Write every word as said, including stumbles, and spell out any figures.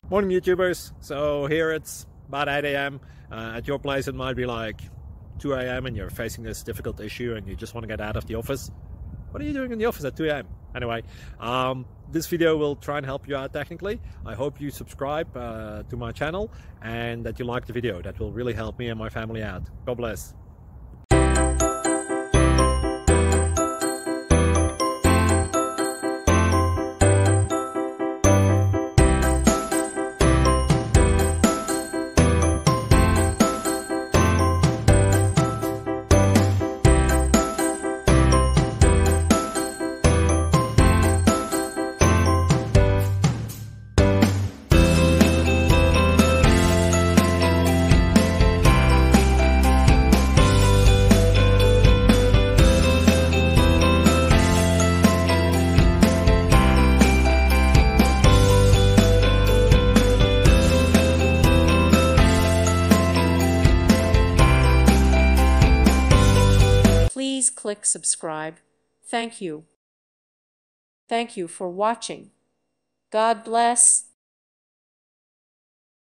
Morning YouTubers. So here it's about eight A M Uh, at your place it might be like two A M and you're facing this difficult issue and you just want to get out of the office. What are you doing in the office at two A M? Anyway, um, this video will try and help you out technically. I hope you subscribe uh, to my channel and that you like the video. That will really help me and my family out. God bless. Please click subscribe. Thank you. Thank you for watching. God bless.